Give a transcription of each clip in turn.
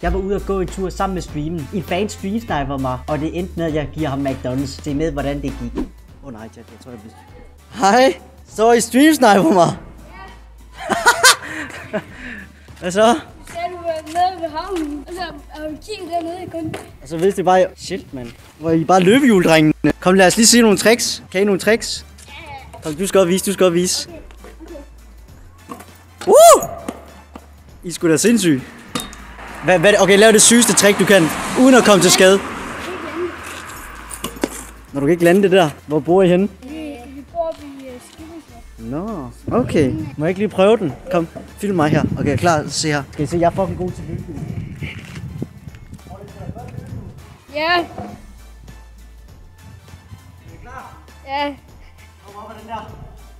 Jeg var ude og gå en tur sammen med streamen. En fan streamsniper mig, og det endte med, at jeg giver ham McDonald's. Se med, hvordan det gik. Nej, jeg tror, jeg bliver... Hej, så I streamsniper mig. Hvad så? Så du nede ved havnen, og så er du kigget dernede i kun. Og så vidste jeg bare, shit mand, hvor er I bare løbehjuldrengene. Kom, lad os lige se nogle tricks. Kan I nogle tricks? Kom, du skal godt vise, I skulle da sindssygt. Okay, lav det sygeste trick du kan, uden at komme til skade. Når du kan ikke lande det der, hvor bor I henne? Vi bor oppe i Skibberslund. Nå, okay. Må jeg ikke lige prøve den? Kom, film mig her. Okay, klar, se her. Skal I se, jeg er fucking god til det. Ja. Er I klar? Ja. Kom op ad den der.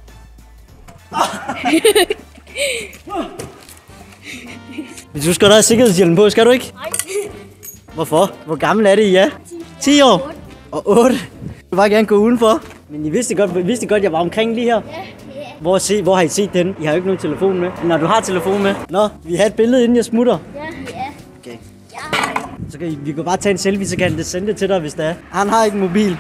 Du skal da have sikkerhedshjelmen på, skal du ikke? Nej. Hvorfor? Hvor gammel er det, I er? 10 år? Og 8? Jeg vil bare gerne gå udenfor. Men I vidste godt, at jeg var omkring lige her. Ja. Hvor har I set den? I har jo ikke nogen telefon med. Når du har telefon med. Nå, vi har et billede, inden jeg smutter. Ja. Okay. Ja. Så kan vi kan bare tage en selfie, så kan det sende det til dig, hvis det er. Han har ikke en mobil.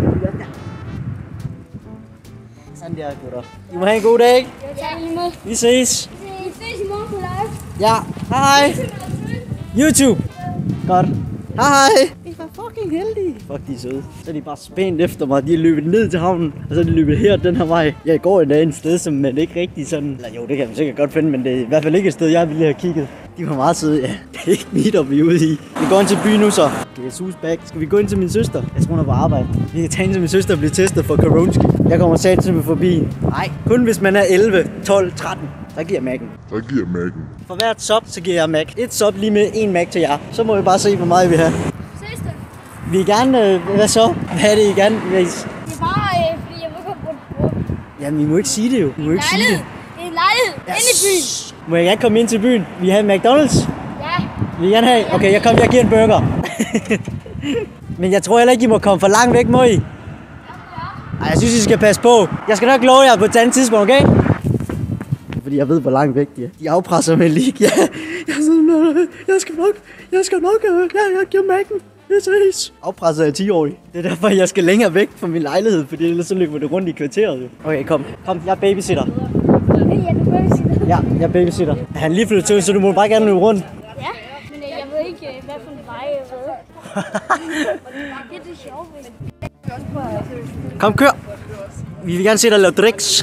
Sådan der, gutter. I må have en god dag, ikke? Ja, lige måde. Vi ses. Vi ses i morgen på live. Ja, hej. YouTube. Godt. Hej. I var fucking heldige. Fuck, de er søde. Så er de bare spændt efter mig. De er løbet ned til havnen, og så er de løbet her den her vej. Jeg går endda et sted, som man ikke rigtig sådan... Eller jo, det kan man sikkert godt finde, men det er i hvert fald ikke et sted, jeg ville have kigget. De var meget søde, ja. Det er ikke meetup, vi er ude i. Vi går ind til byen nu så. Guess who's back? Skal vi gå ind til min søster? Jeg tror, hun er på arbejde. Vi kan tage ind til min søster og blive testet for coronski. Jeg kommer satme forbi. Nej, kun hvis man er 11, 12, 13. Der giver Mac'en. For hvert sub, så giver jeg Mac. Et sub lige med en Mac til jer. Så må vi bare se, hvor meget I vil have. Ses da. Vi vil gerne... hvad så? Hvad er det, I gerne vil? Det er bare, fordi jeg vil komme på det. Jamen, I må ikke sige det jo. I må ikke sige det. Det er en lejlighed. Inde i byen. Må jeg gerne komme ind til byen? Vi har McDonald's. Ja. Vil I gerne have? Okay, jeg giver en burger. Men jeg tror heller ikke, I må komme for langt væk, må I? Ej, jeg synes, I skal passe på. Jeg skal nok love jer på et andet tidspunkt, okay? Fordi jeg ved, hvor langt væk de er. De afpresser mig lige. Ja, jeg skal nok, jeg giver Mac'en. Det ses. Afpresset er 10-årig. Det er derfor, jeg skal længere væk fra min lejlighed, fordi ellers så løber det rundt i kvarteret. Okay, kom, jeg er babysitter. Ja, du babysitter. Ja, jeg er babysitter. Han er lige flyttet til, så du må bare gerne løbe rundt. Ja, men jeg ved ikke, hvad for en vej jeg ved. Det er det sjove. Kom, kør. Vi vil gerne se dig lave drinks.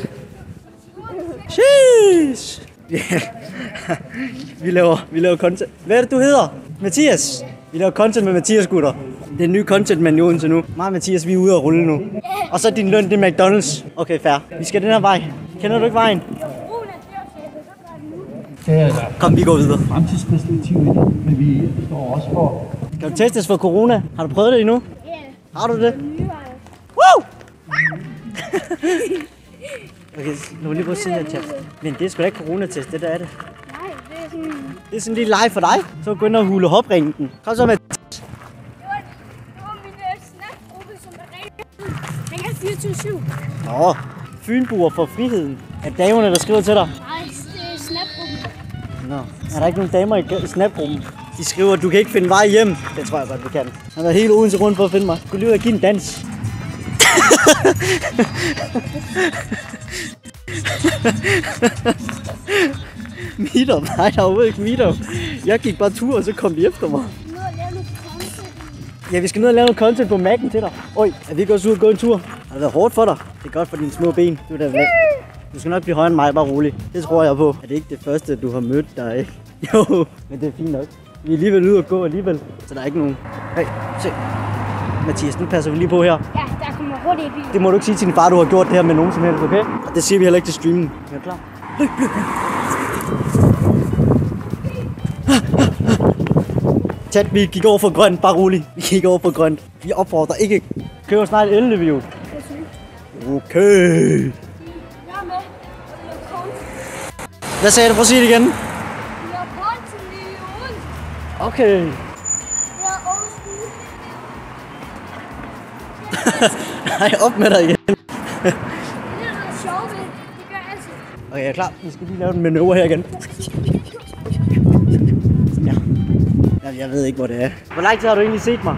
Sheesh. Vi laver content. Hvad er det, du hedder? Mathias. Vi laver content med Mathias, gutter. Det er ny content med Odense nu. Mig og Mathias, vi er ude og rulle nu. Og så din løn, det er McDonald's. Okay, fair. Vi skal den her vej. Kender du ikke vejen? Kom, vi går videre. Fremtidsperspektiv i det, men vi står også for... Kan du testes for corona? Har du prøvet det endnu? Ja. Har du det? Woo! Okay, nu vil lige prøve at se her, chat. Men det er sgu da ikke coronatest, det der er det. Nej, det er sådan... Det er sådan lige live for dig. Så gå ind og hule hopringen den. Kom så med. Det var min snapgruppe, som er ringer 24/7. Nå, Fynboer for friheden. Er det damerne, der skriver til dig? Nej, det er snapgruppen. Nå, er der ikke nogen damer i snapgruppen? De skriver, at du kan ikke finde vej hjem. Det tror jeg godt, vi kan. Han har været hele Odense rundt for at finde mig. Gå lige ud og give en dans. Meetup? Nej, der er overhovedet ikke meetup. Jeg gik bare tur, og så kom de efter mig. Nu har jeg lavet noget content. Ja, vi skal ned og lave noget content på Mac'en til dig. Oj, er vi ikke også ude og gå en tur? Har det været hårdt for dig? Det er godt for dine små ben. Du skal nok blive højere end mig, bare rolig. Det tror jeg på. Er det ikke det første, du har mødt dig, ikke? Jo, men det er fint nok. Vi er alligevel ude og gå alligevel, så der er ikke nogen... Hey, se. Mathias, nu passer vi lige på her. Ja, der kommer hurtigt i bilen. Det må du ikke sige til din far, du har gjort det her med nogen som helst, okay? Og det siger vi heller ikke til streamen. Er du klar? Løb. Chat, vi gik over for grønt, bare rolig. Vi gik over for grønt. Vi opfordrer ikke. Køber snart et elreview. Okay. Jeg er med. Hvad sagde du? Prøv at sige det igen. Vi har content i Odense. Okay. Vi har Odense. Nej, op med dig igen. Det er noget sjovt ved. Det gør jeg altid. Okay, jeg er klar. Vi skal lige lave den manøvre her igen. Sådan her. Jeg ved ikke, hvor det er. Hvor lang tid har du egentlig set mig?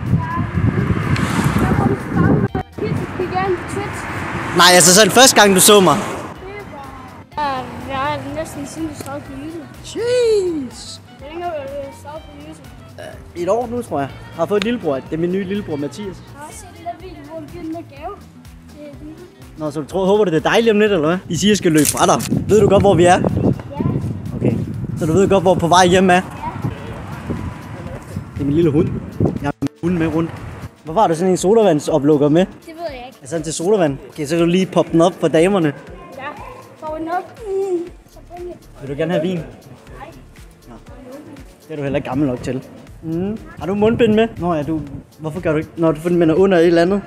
Nej, altså så den første gang, du så mig. Jeg er næsten siden du startede på YouTube. Jeez. Hvor længe har du startet på YouTube? Et år nu, tror jeg. Jeg har fået en lillebror. Det er min nye lillebror, Mathias. Jeg har også set den der video, hvor du giver den der gave. Nå, så du håber, det er dejligt om lidt, eller hvad? De siger, jeg skal løbe fra dig. Ved du godt, hvor vi er? Ja. Okay. Så du ved godt, hvor på vej hjem er? Ja. Det er min lille hund. Jeg har min hund med rundt. Hvorfor har du sådan en sodavandsoplukker med? Det ved jeg ikke. Er sådan til sodavand? Okay, så kan du lige poppe den op for damerne. Ja. Får den op. Så bring det. Vil du gerne have vin? Nej. Nå. Det er du heller ikke gammel nok til. Har du mundbind med? Nå ja, hvorfor gør du ikke? Når du får den med under et eller andet?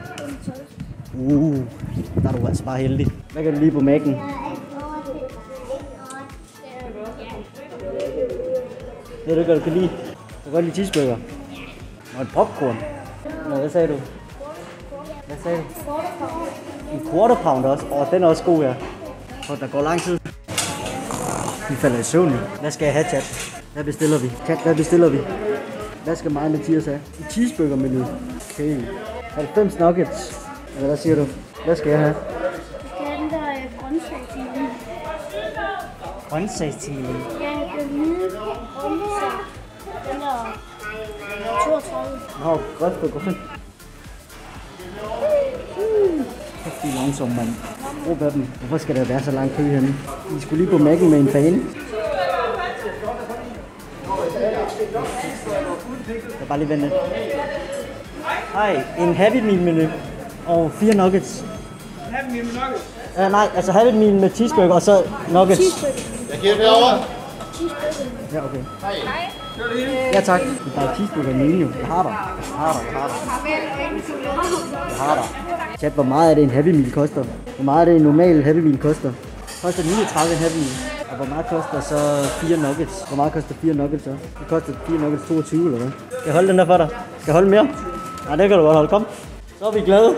Der er du altså bare heldig. Hvad kan du lige på Mac'en? Det er det, du kan lide. Du kan godt lide cheeseburger. Og et popcorn. Nå, hvad sagde du? Hvad sagde du? En quarter pounder også. Den er også god, ja. For der går lang tid. Vi falder i søvn. Hvad skal jeg have, chat? Hvad bestiller vi? Chat, hvad bestiller vi? Hvad skal mig og Mathias have? En cheeseburger-menu. Okay. 90 nuggets. Eller hvad siger du? Hvad skal jeg have? Jeg skal have den der grøntsagstimen. Grøntsagstimen? Ja, den hvide grøntsag. Den der 32. Nå, grøft på grøn. Kæft, de er langsomme, mand. Råb af dem. Hvorfor skal der være så lang kø henne? I skulle lige på Mac'en med en fan. Jeg bare lige vente lidt. Hej, en Happy Meal menu og 4 nuggets. Happy Meal med nuggets? Nej, altså Happy Meal med cheeseburger og så nuggets. Cheeseburger. Jeg giver det over. Cheeseburger. Ja, okay. Nej. Ja, tak. Det er bare cheeseburger menu. Jeg har dig. Jeg har dig. Chat, hvor meget er det en Happy Meal koster? Hvor meget er det en normal Happy Meal koster? Koster 39 en Happy Meal. Og hvor meget koster så 4 nuggets? Hvor meget koster 4 nuggets så? Det koster 4 nuggets 22 eller hvad? Skal jeg holde den der for dig? Skal jeg holde mere? Nej, det kan du godt holde. Kom. Så er vi glade.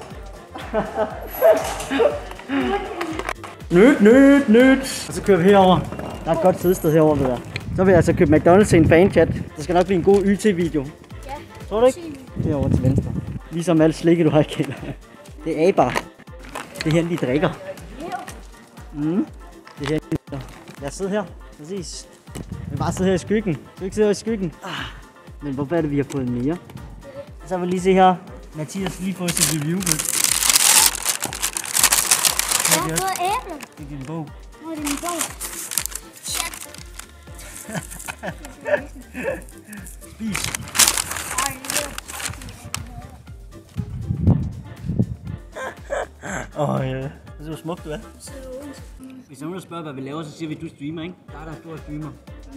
Nyt. Og så kører vi herover. Der er et godt sidested herover, ved jeg. Så vil jeg altså købe McDonald's til en fan-chat. Det skal nok blive en god YT-video. Ja. Tror du ikke? Herovre til venstre. Ligesom alt slikket, du har i kælderen. Det er A-bar. Det er her, de drikker. Det er her, de drikker. Jeg sidder her. Præcis. Jeg vil bare sidde her i skyggen. Du vil ikke sidde her i skyggen. Men hvorfor er det, vi har fået mere? Så vil jeg lige se her. Mathias lige fået sit review. Jeg har fået æble. Det er din bog. Hvor er det min bog? Spis. Ja. Det er så smukt, du er. Hvis nogen spørger, hvad vi laver, så siger vi, at du streamer, ikke? Der er der en stor streamer.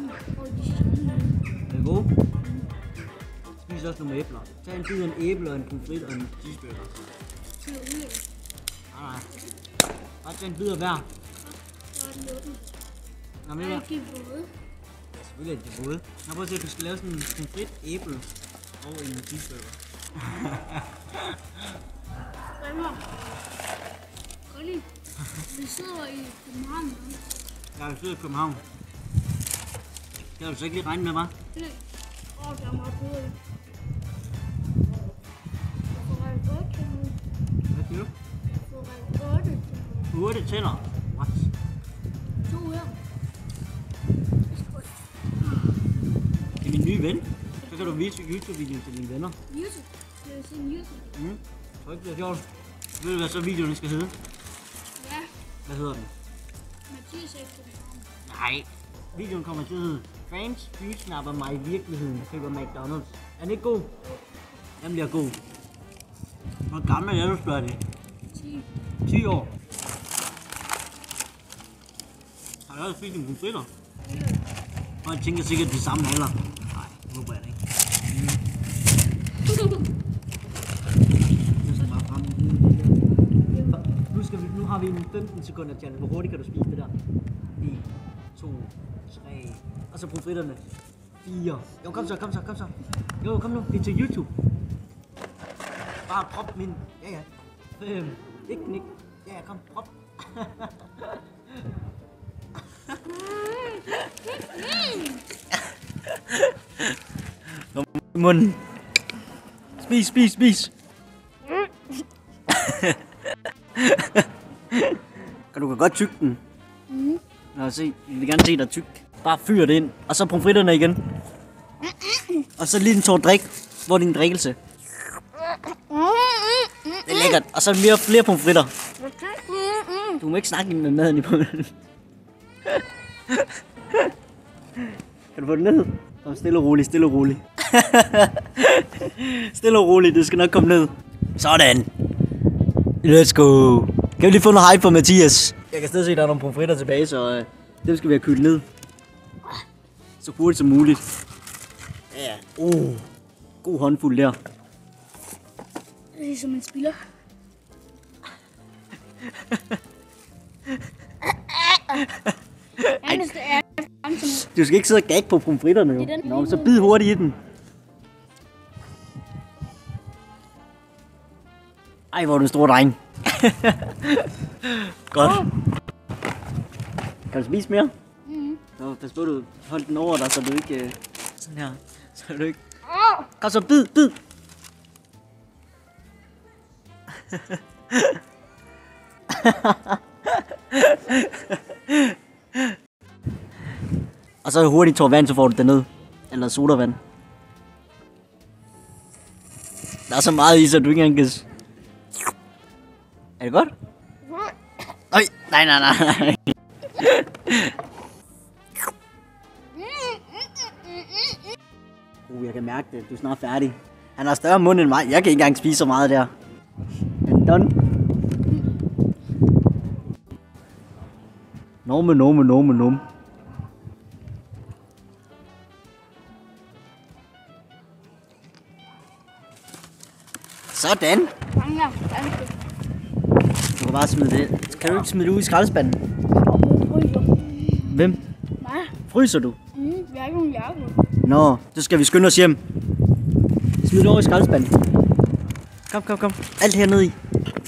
Er det god? Spis også nogle æbler. Tag en bid af en æble og en pomfrit og en cheeseburger. Nej. Bare tag en bid af hver. Nå, men ja. Selvfølgelig er det til både. Jeg prøver at se, at du skal lave sådan en pomfrit, æble og en cheeseburger. Olli, vi sidder i København. Ja, vi sidder i København. Det har du så ikke lige regnet med, hva'? Det er meget bedre. Jeg får ret 8 til nu. Hvad siger du? Jeg får ret 8. 8 tænder? What? 2 her. Det er min nye ven. Så kan du vise YouTube-videoen til dine venner. YouTube? Skal jeg se en YouTube? Tror ikke, det er sjovt. Ved du, hvad så videoen skal hedde? Ja. Hvad hedder den? Mathias efter det. Nej. Videoen kommer til at hedde Fans bysnapper mig i virkeligheden køber McDonald's. Er den ikke god? Den bliver god. Hvor gammel er du, spørger det? 10. 10 år. Har du også spist en pomfritter? Og jeg tænker sikkert de samme alder. Nej, det håber jeg da ikke. Jeg skal bare frem nu har vi en 15 sekunder challenge. Hvor hurtigt kan du spise det der? 1, 2, 3. Og så pomfritterne. 4. Jo, kom så. Jo, kom nu. Det er til YouTube. Bare prop min. Ja. 5. Ikke knik. Ja, kom, prop. Kom i munden. Spis. Du kan godt tygge den. Nå, se. Jeg vil gerne se dig tyk. Bare fyr det ind. Og så pomfritterne igen. Og så lige en tår drik. Hvor er din drikkelse? Det er lækkert. Og så flere pomfritter. Du må ikke snakke med maden i munden. Kan du få den ned? Kom stille og roligt. Stille og roligt, det skal nok komme ned. Sådan. Let's go. Kan vi lige få noget hype for Mathias? Jeg kan stadig se, at der er nogle pomfritter tilbage, så dem skal vi have kølet ned. Så hurtigt som muligt. Ja. God håndfuld der. Det er som en spiller. Du skal ikke sidde og gagge på pomfritterne jo. Nå, så bid hurtigt i den. Ej, hvor er du en stor dreng. Godt. Kan du spise mere? Så pas på, du hold den over dig, så du ikke... sådan her. Så du ikke... Kom så, bid! Og så hurtigt tår vand, så får du det ned. Eller sodavand. Der er så meget i, så du ikke engang kan... Er det godt? Øj, nej. Jeg kan mærke det. Du er snart færdig. Han har større mund end mig. Jeg kan ikke engang spise så meget der. And done. Norme. Sådan. Du kan bare smide det. Kan du ikke smide det ud i skraldespanden? Hvem? Mig. Fryser du? Vi har ikke nogen jakke. Nå, så skal vi skynde os hjem. Smid det over i skraldespanden. Kom. Alt hernede i.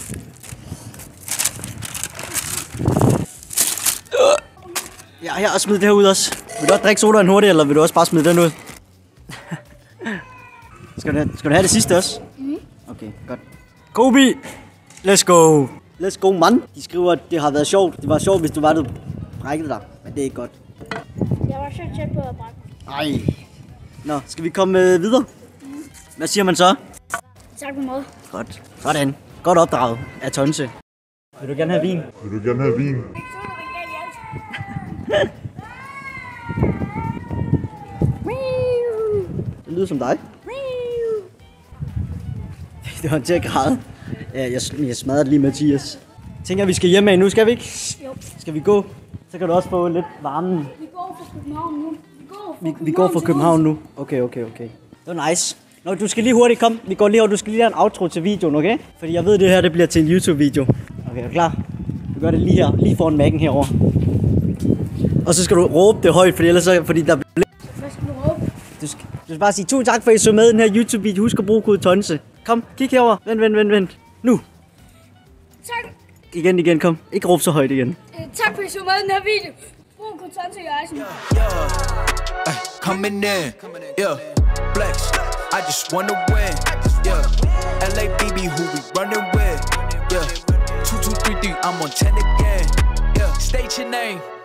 Ja, her, og smid det her ud også. Vil du også drikke sodaen hurtigt, eller vil du også bare smide den ud? Skal du have det sidste også? Okay, godt. Kobe! Let's go, man. De skriver, at det har været sjovt. Det var sjovt, hvis du var der brækket dig. Men det er ikke godt. Jeg var så tæt på at brække. Ej. Nå, skal vi komme videre? Hvad siger man så? Tak for mad. Godt. Sådan. Godt opdraget af Tonse. Vil du gerne have vin? Det lyder som dig. Det var til at græde. Ja, jeg smadrede lige Mathias. Tænker, vi skal hjem af nu, skal vi ikke? Jo. Skal vi gå? Så kan du også få lidt varmen. Vi går fra København nu. Vi går fra København nu. Okay. Det var nice. Nå, du skal lige hurtigt komme. Vi går lige over. Du skal lige have en outro til videoen, okay? Fordi jeg ved, det her det bliver til en YouTube-video. Okay, er du klar? Du gør det lige her. Lige foran Mac'en herovre. Og så skal du råbe det højt, fordi ellers så... Fordi der... Hvad skal du råbe? Du skal bare sige tusind tak for, at I så med i den her YouTube-video. Husk at bruge kode Tonse. Kom, kig herover. Vent. Nu. Tak. Igen, kom. Ikke råb så højt igen. Tak for, at I så med i den her video. Brug kode Tonse i Eisen. Coming in, yeah, flex. I just wanna win, yeah. LA BB, who we running with, yeah. 2, 2, 3, 3, I'm on 10 again, yeah. State your name.